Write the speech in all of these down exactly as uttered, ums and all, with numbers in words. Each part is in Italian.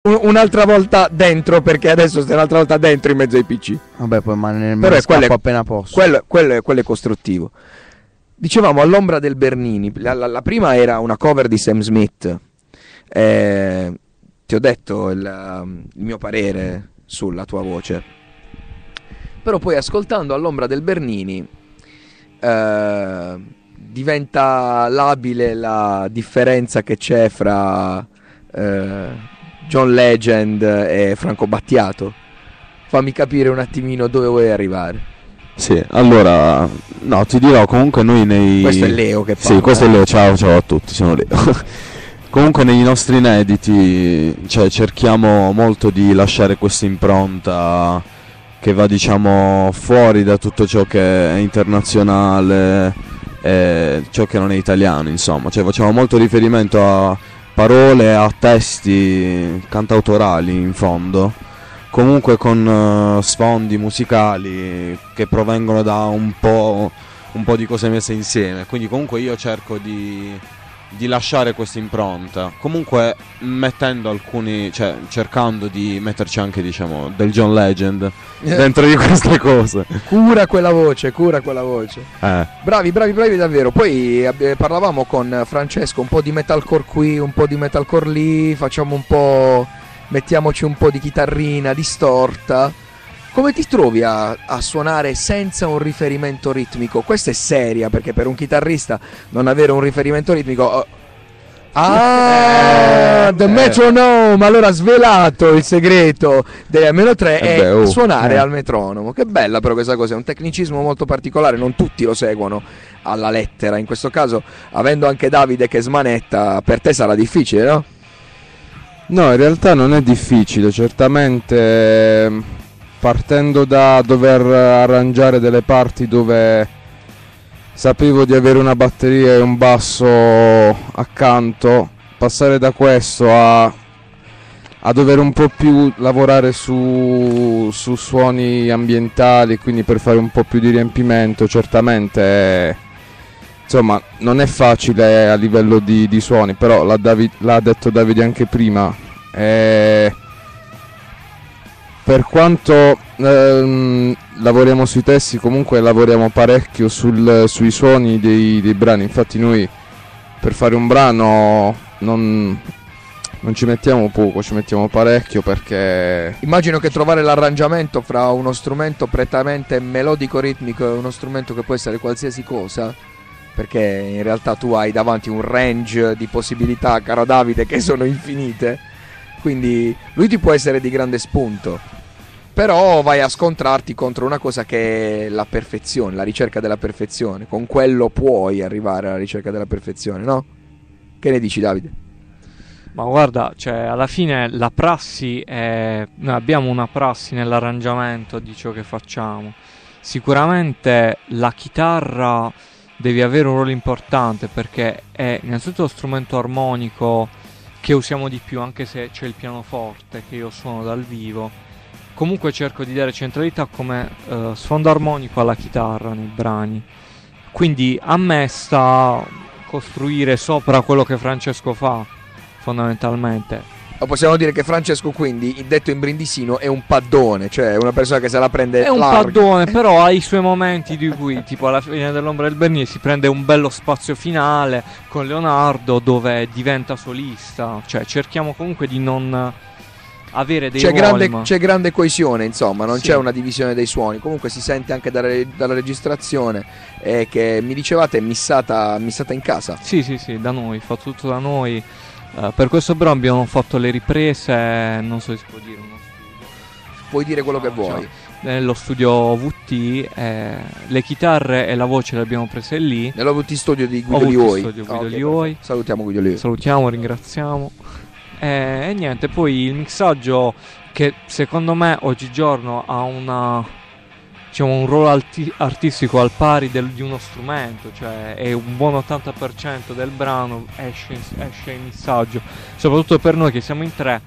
un'altra volta dentro, perché adesso stai un'altra volta dentro in mezzo ai P C. Vabbè, poi ma ne, Però me è quello, è, appena posso. Quello, quello, è, quello è costruttivo. Dicevamo all'ombra del Bernini. La, la, la prima era una cover di Sam Smith. Eh, ti ho detto il, il mio parere sulla tua voce. Però poi ascoltando all'ombra del Bernini eh, diventa labile la differenza che c'è fra eh, John Legend e Franco Battiato. Fammi capire un attimino dove vuoi arrivare. Sì, allora, no, ti dirò comunque noi nei... Questo è Leo che parla. Sì, questo è Leo, ciao, ciao a tutti, sono Leo. Comunque nei nostri inediti, cioè, cerchiamo molto di lasciare questa impronta che va, diciamo, fuori da tutto ciò che è internazionale e ciò che non è italiano, insomma. Cioè facciamo molto riferimento a parole, a testi cantautorali in fondo, comunque con uh, sfondi musicali che provengono da un po', un po' di cose messe insieme. Quindi comunque io cerco di, di lasciare questa impronta, comunque mettendo alcuni, cioè cercando di metterci anche, diciamo, del John Legend dentro di queste cose. Cura quella voce, cura quella voce. Eh. Bravi, bravi, bravi davvero. Poi eh, parlavamo con Francesco, un po' di metalcore qui, un po' di metalcore lì, facciamo un po'... mettiamoci un po' di chitarrina distorta. Come ti trovi a, a suonare senza un riferimento ritmico? Questa è seria, perché per un chitarrista non avere un riferimento ritmico... Oh. Ah, eh, The eh. Metronome. Allora svelato il segreto delle meno tre eh è beh, oh, suonare eh. al metronomo. Che bella però questa cosa, è un tecnicismo molto particolare, non tutti lo seguono alla lettera. In questo caso, avendo anche Davide che smanetta, per te sarà difficile, no? No, in realtà non è difficile, certamente partendo da dover arrangiare delle parti dove sapevo di avere una batteria e un basso accanto, passare da questo a, a dover un po' più lavorare su, su suoni ambientali, quindi per fare un po' più di riempimento, certamente insomma non è facile a livello di, di suoni, però l'ha, David, l'ha detto Davide anche prima, eh, per quanto ehm, lavoriamo sui testi, comunque lavoriamo parecchio sul, sui suoni dei, dei brani. Infatti noi per fare un brano non, non ci mettiamo poco, ci mettiamo parecchio, perché immagino che trovare l'arrangiamento fra uno strumento prettamente melodico ritmico e uno strumento che può essere qualsiasi cosa, perché in realtà tu hai davanti un range di possibilità, caro Davide, che sono infinite, quindi lui ti può essere di grande spunto, però vai a scontrarti contro una cosa che è la perfezione, la ricerca della perfezione. Con quello puoi arrivare alla ricerca della perfezione, no? Che ne dici, Davide? Ma guarda, cioè alla fine la prassi è... noi abbiamo una prassi nell'arrangiamento di ciò che facciamo. Sicuramente la chitarra devi avere un ruolo importante, perché è innanzitutto lo strumento armonico che usiamo di più, anche se c'è il pianoforte che io suono dal vivo. Comunque cerco di dare centralità come uh, sfondo armonico alla chitarra nei brani. Quindi a me sta costruire sopra quello che Francesco fa, fondamentalmente. O possiamo dire che Francesco, quindi, detto in brindisino, è un paddone, cioè una persona che se la prende è un larga. paddone, però ha i suoi momenti di cui, tipo alla fine dell'ombra del Bernini, si prende un bello spazio finale con Leonardo dove diventa solista. Cioè cerchiamo comunque di non avere dei c'è ruoli, grande, ma... c'è grande coesione, insomma, non sì. c'è una divisione dei suoni. Comunque si sente anche dalla, dalla registrazione, eh, che mi dicevate è missata, missata in casa. Sì, sì, sì, da noi, fa tutto da noi. Uh, per questo brano abbiamo fatto le riprese, non so se si può dire uno studio. Puoi dire quello no, che vuoi. Cioè, nello studio V T, eh, le chitarre e la voce le abbiamo prese lì. Nello V T studio di Guido O V T Lioi. studio Guido Oh, okay, Lioi. Salutiamo Guido Lioi. Salutiamo, ringraziamo. E, e niente, poi il mixaggio, che secondo me oggigiorno ha una, diciamo, un ruolo alti- artistico al pari del, di uno strumento, cioè è un buon ottanta per cento del brano esce in, esce in mixaggio, soprattutto per noi che siamo in tre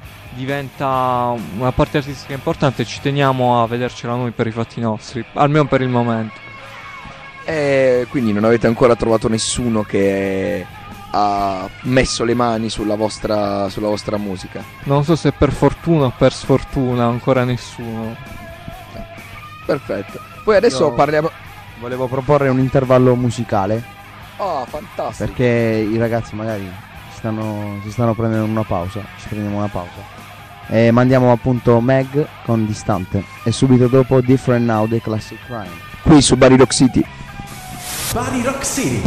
diventa una parte artistica importante, ci teniamo a vedercela noi per i fatti nostri, almeno per il momento. E quindi non avete ancora trovato nessuno che ha messo le mani sulla vostra, sulla vostra musica? Non so se per fortuna o per sfortuna, ancora nessuno. Perfetto. Poi adesso Io parliamo... Volevo proporre un intervallo musicale, Oh, fantastico. perché i ragazzi magari si stanno, si stanno prendendo una pausa, ci prendiamo una pausa. E mandiamo appunto Meg con Distante e subito dopo Different Now dei Classic Crime. Qui su Bari Rock City. Bari Rock City.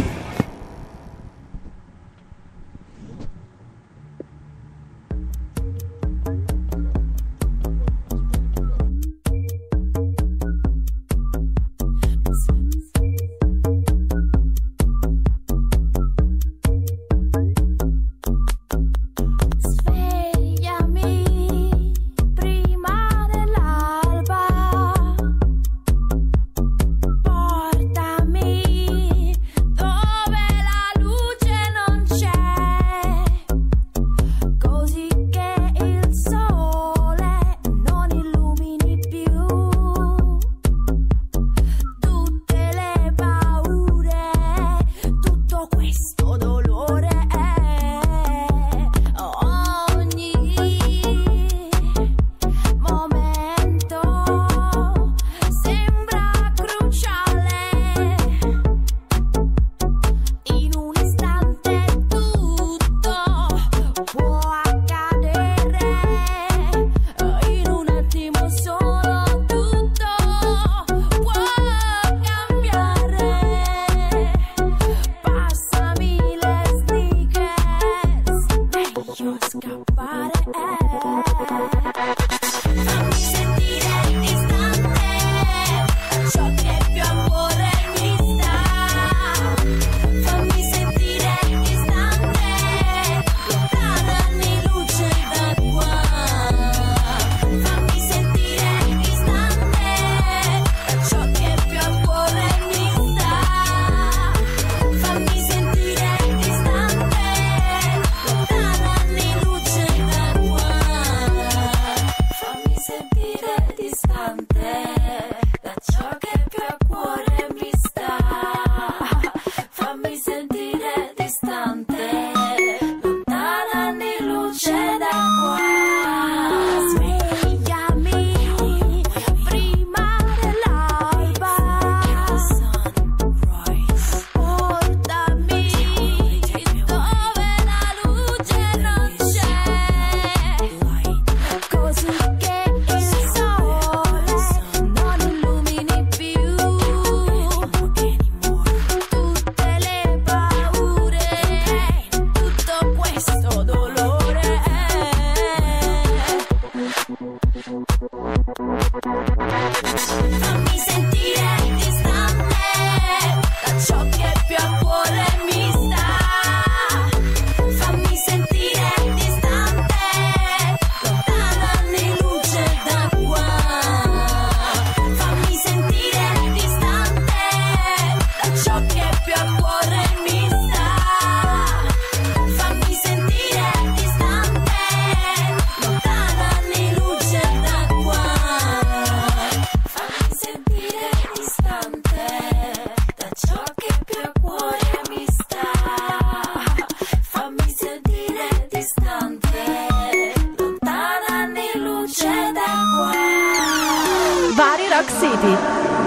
Rock City.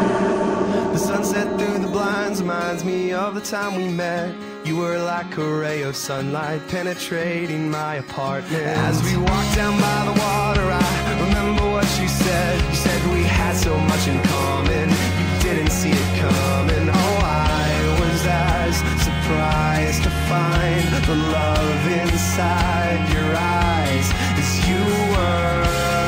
The sunset through the blinds reminds me of the time we met. You were like a ray of sunlight penetrating my apartment. As we walked down by the water, I remember what you said. You said we had so much in common. You didn't see it coming. Oh, I was as surprised to find the love inside your eyes as you were.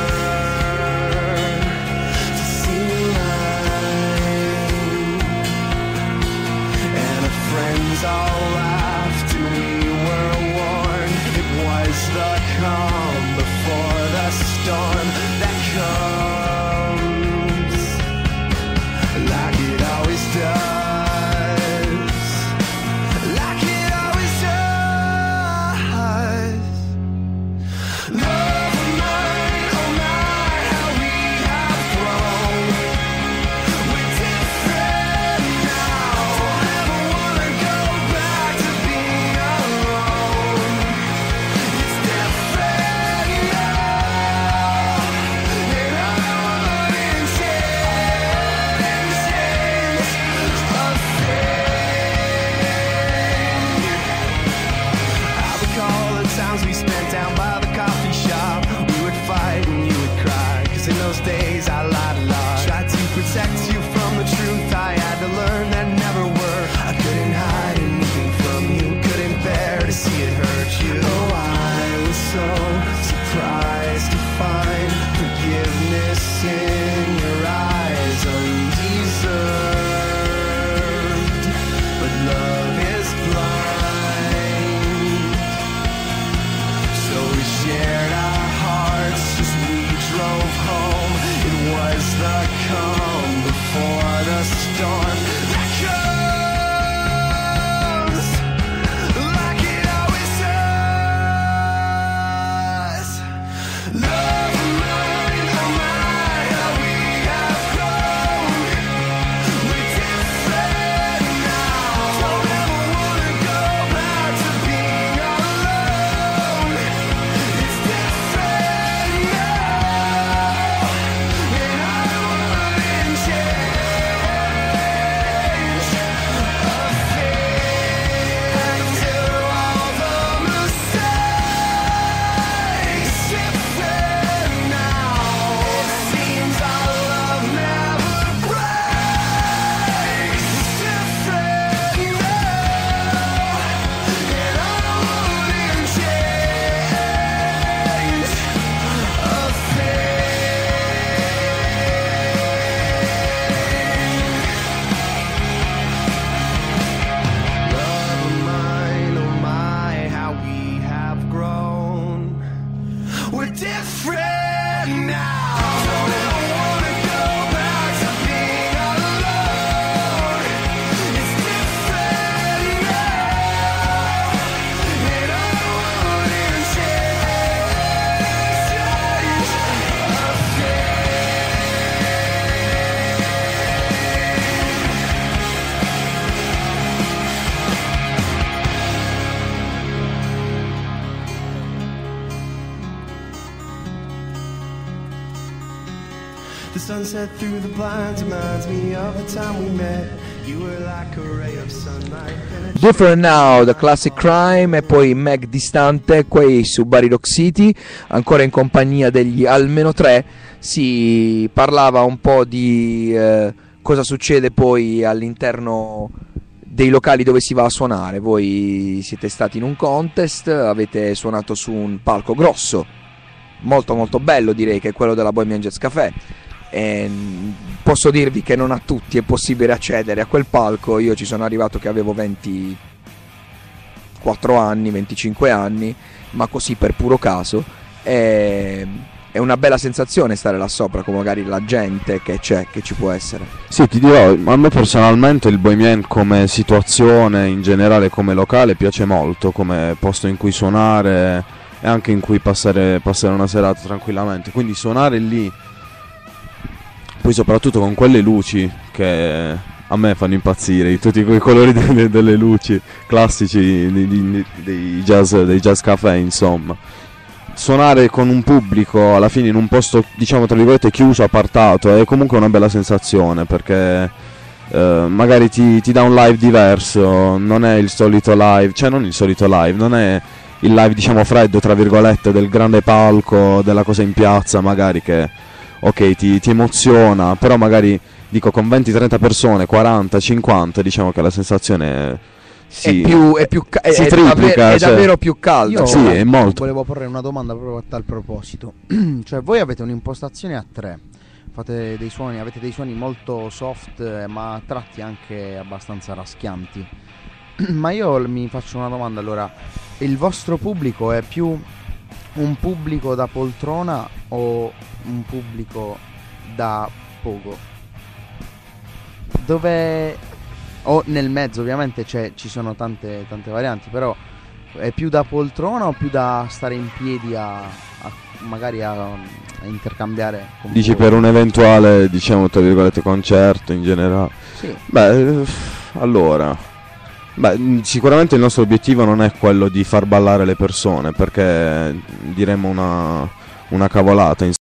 Friends all laughed and we were warned. It was the calm before the storm that comes like it always does, like it always does. Love of mine, oh my, how we have grown. We're different now. Never wanna go back to being alone. what's in your eyes undeserved, but love is blind. So we shared our hearts as we drove home. It was the calm before the storm that comes like it always does. Love of mine, oh my, how we have grown. We're different now. Don't ever wanna go back to being alone. It's different now, and I wouldn't change a thing till all the mistakes. Different now. It seems our love never breaks. It's different now, and I wouldn't change a thing. Love of mine, oh my, how we have grown. We're different now. Don't ever wanna go back to being alone. It's different now, and I wouldn't change a The sunset through the blinds reminds me of the time we met. You were like a ray of sunlight. Different Now, The Classic Crime, e poi Meg Distante qui su Bari Rock City, ancora in compagnia degli Almeno Tre. Si parlava un po' di eh, cosa succede poi all'interno dei locali dove si va a suonare. Voi siete stati in un contest, avete suonato su un palco grosso, molto molto bello, direi, che è quello della Bohemian Jazz Café. E posso dirvi che non a tutti è possibile accedere a quel palco. Io ci sono arrivato che avevo ventiquattro anni, venticinque anni, ma così per puro caso. E è una bella sensazione stare là sopra con magari la gente che c'è, che ci può essere. Sì, ti dirò, a me personalmente il Bohemian come situazione, in generale come locale, piace molto, come posto in cui suonare e anche in cui passare, passare una serata tranquillamente. Quindi suonare lì, poi soprattutto con quelle luci che a me fanno impazzire, tutti quei colori delle, delle luci classici di, di, dei, jazz, dei jazz café, insomma. Suonare con un pubblico alla fine in un posto, diciamo tra virgolette, chiuso, apartato, è comunque una bella sensazione, perché eh, magari ti, ti dà un live diverso, non è il solito live, cioè non il solito live, non è il live diciamo freddo tra virgolette del grande palco, della cosa in piazza magari che ok ti, ti emoziona, però magari dico con venti trenta persone, quaranta cinquanta, diciamo che la sensazione sì, è più, è più ca- si è triplica, davvero, è cioè, davvero più calda. Io sì, è molto. volevo porre una domanda proprio a tal proposito. Cioè, voi avete un'impostazione a tre, fate dei suoni, avete dei suoni molto soft, eh, ma a tratti anche abbastanza raschianti. Ma io mi faccio una domanda, allora, il vostro pubblico è più un pubblico da poltrona o un pubblico da pogo? Dove, o nel mezzo ovviamente c'è, ci sono tante, tante varianti, però è più da poltrona o più da stare in piedi a, a magari a, a intercambiare con Dici voi? per un eventuale, diciamo tra virgolette, concerto in generale? Sì. Beh, allora Beh, sicuramente il nostro obiettivo non è quello di far ballare le persone, perché diremmo una, una cavolata.